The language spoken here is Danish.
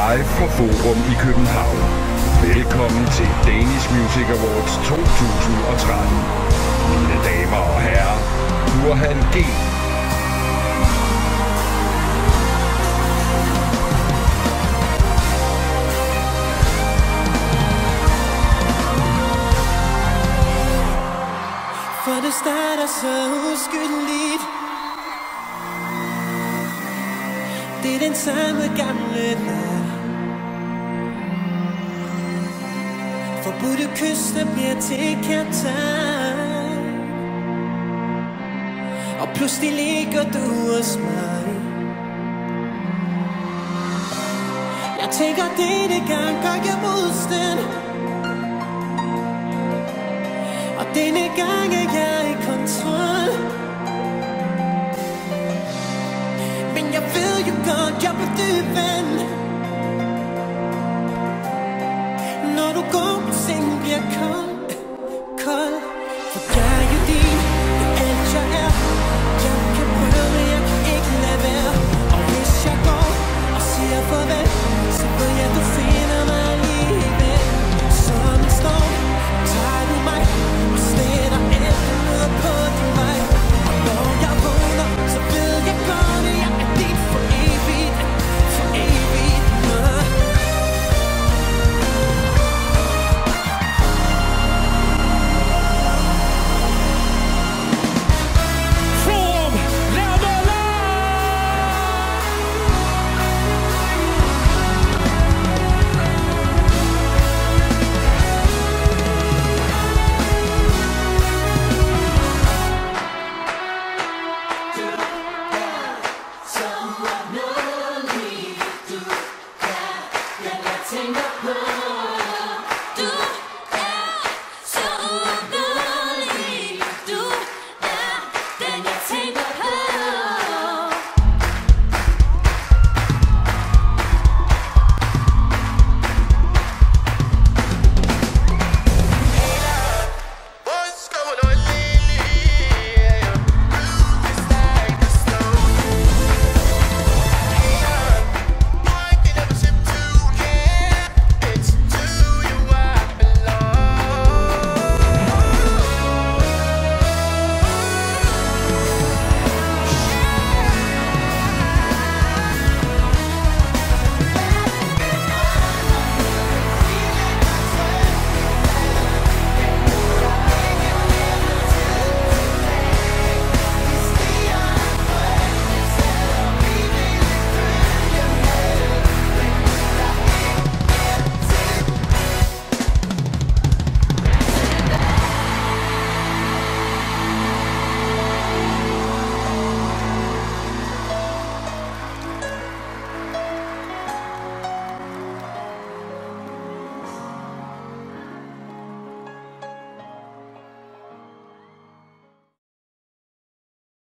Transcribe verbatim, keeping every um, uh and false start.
live fra Forum i København. Velkommen til Danish Music Awards to tusind og tretten. Mine damer og herrer, Burhan G. For det starter så uskyldigt. Det er den samme gamle leg. Forbudte kyster bliver til kaptajn. Og pludselig ligger du hos mig. Jeg tænker, denne gang gør jeg modstand. Og denne gang er jeg i kontrol. Men jeg ved jo godt, jeg på dyb vand. Når du går, sengen bliver kold.